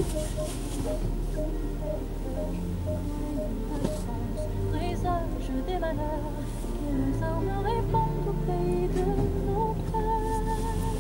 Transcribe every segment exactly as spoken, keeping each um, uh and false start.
Présage des malheurs, quelles armes répondent au pays de nos pères.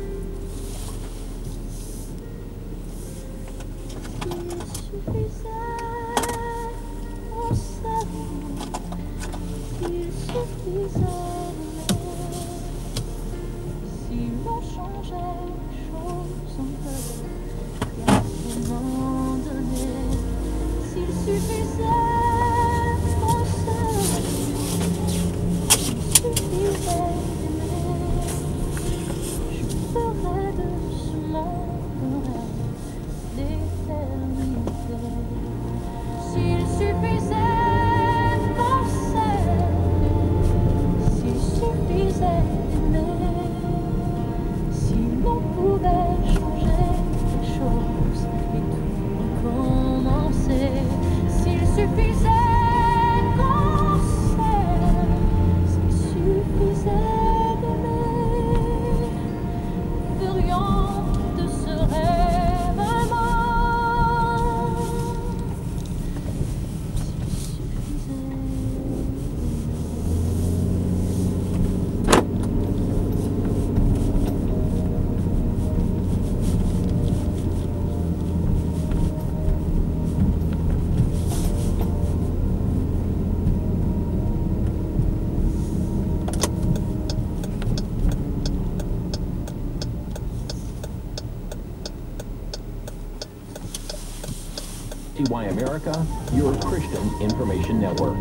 S'il suffisait au salut, s'il suffisait d'aimer, si l'on changeait les choses en peu, rien ne m'en donnait. S'il suffisait au salut, s'il suffisait d'aimer, je ferais de ce monde un rêve d'éternité. S'il suffisait au salut, s'il suffisait d'aimer, si l'on pouvait changer les choses et tout recommencer. S'il suffisait qu'on s'aime, s'il suffisait d'aimer, nous ferions de ce rêve un monde. S'il suffisait. T Y America, your Christian information network.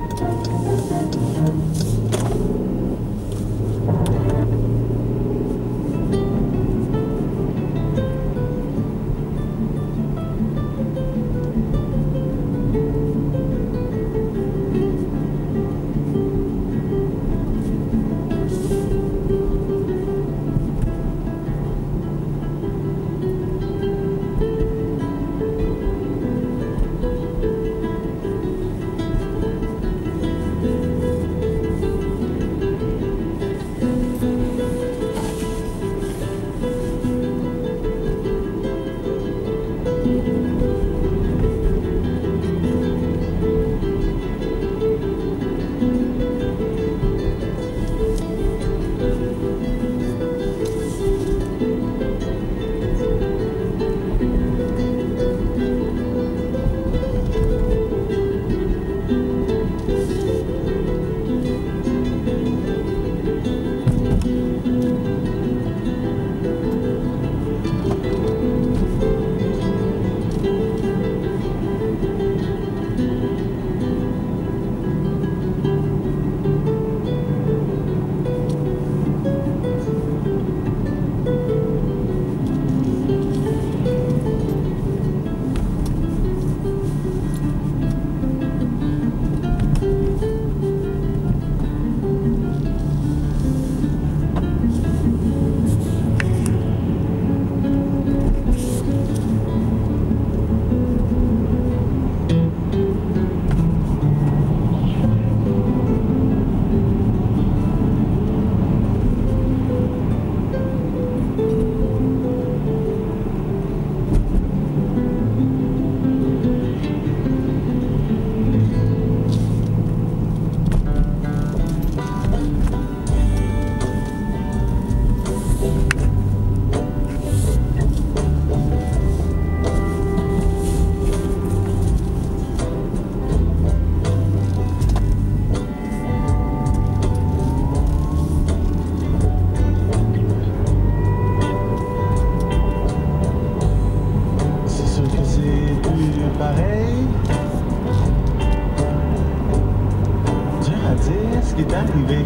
ce qui est arrivé.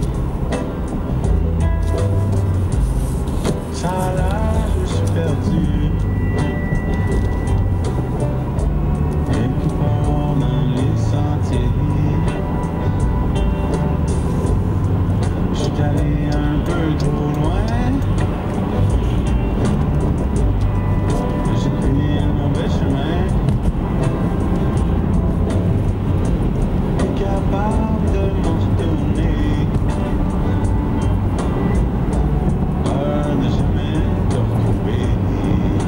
Ça là, je suis perdu. Et pendant les sentiers, je suis allé un peu trop loin. J'ai pris un mauvais chemin. Capable de m'en retourner, peur de jamais te retrouver.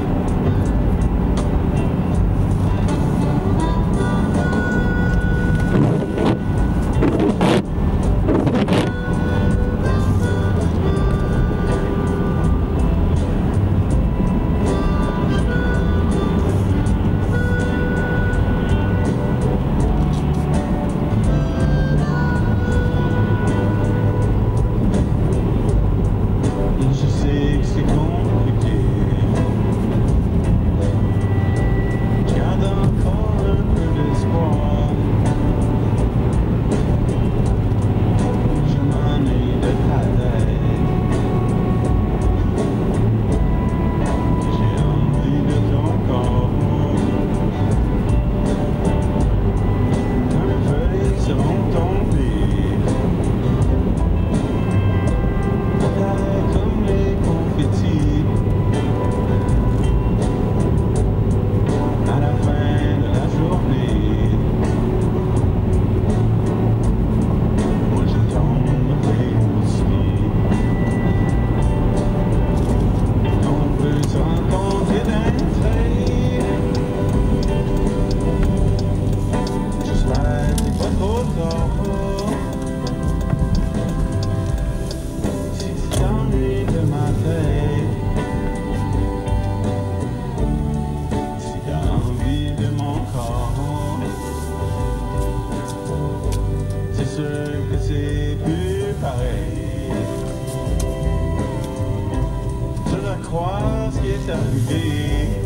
ça bouger.